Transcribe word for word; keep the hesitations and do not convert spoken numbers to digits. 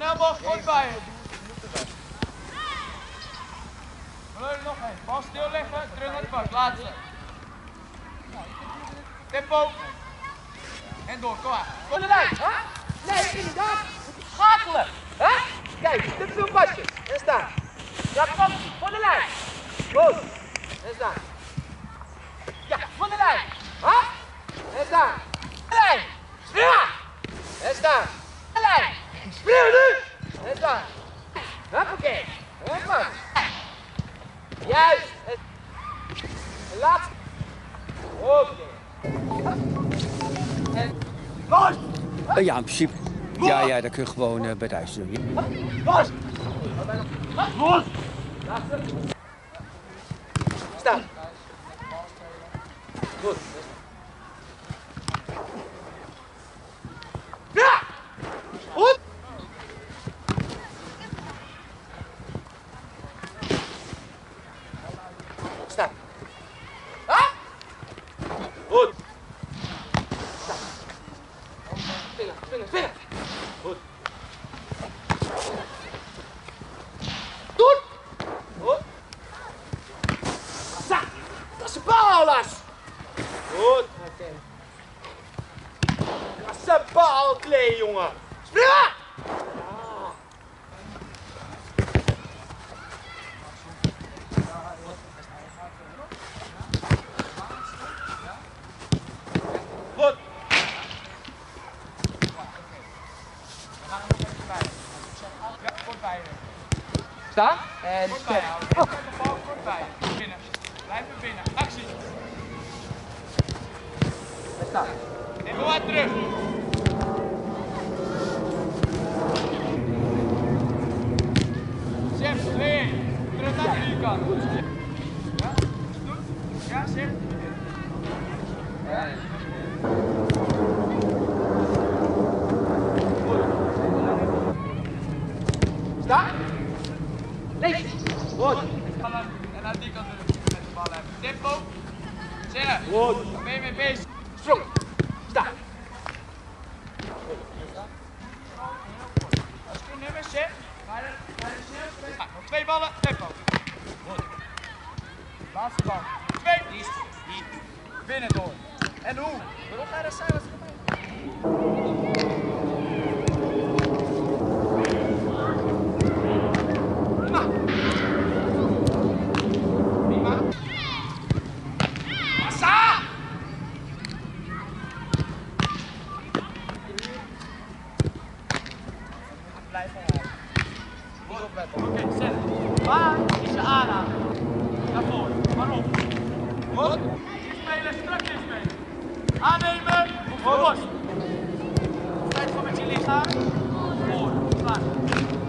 snel mogelijk kort bij je. We nog één. Bal stilleggen, terug naar de bak. Laatste. Tempo. En door, kom maar. Voor de lijn, hè? Nee, inderdaad. Moet je schakelen, hè? Kijk, te veel pasjes. En staan. Ja, kom, voor de lijn. Goed. En staan. Ja, voor de lijn. Hè? En staan. De lijn. Springen. En staan. De lijn. Springen nu. En staan. Hoppakee. En pas. Juist. En laatste. Oké. En los. Uh, ja, in principe. Ja, ja, dat kun je gewoon uh, bij het ijs doen. Los. Los. Staan. Goed. Ja! Goed. Staan. Ah! Goed. Staan. Springen, springen, springen. Goed. Doen. Goed. Staan. Dat is de bal, Lars. Goed. Okay. Dat is de bal, Klee, jongen. Springen! Goed. Ja, kort bij je. Staan. En Kort bij je houden. oh. Zet de bal kort bij je. Binnen. Blijf er binnen. Actie. Staan. En kom maar terug. Chef, twee. Terug naar de vierkant. Ja? Goed? Ja, zeg. Ja. Staan. Links. Goed. En aan die kant met de bal hebben. Tempo. Zeggen. Goed. Waar ben je mee bezig? Sprong. Staan. Als je nummers zet, ga je ga je snel spelen. Ah, nog twee ballen, tempo. Goed. Laatste bal. Twee. Die is die. Binnen door. En hoe? Waarom ga je dat zijn? Blijf eruit. Goed opletten. Oké, okay, zet. Waar is je aanhanger? Naar voren. Waarom? Goed. Inspelen, strak inspelen. Aannemen. Voor borst. Tijd voor met je lichaam. Voor. Klaar.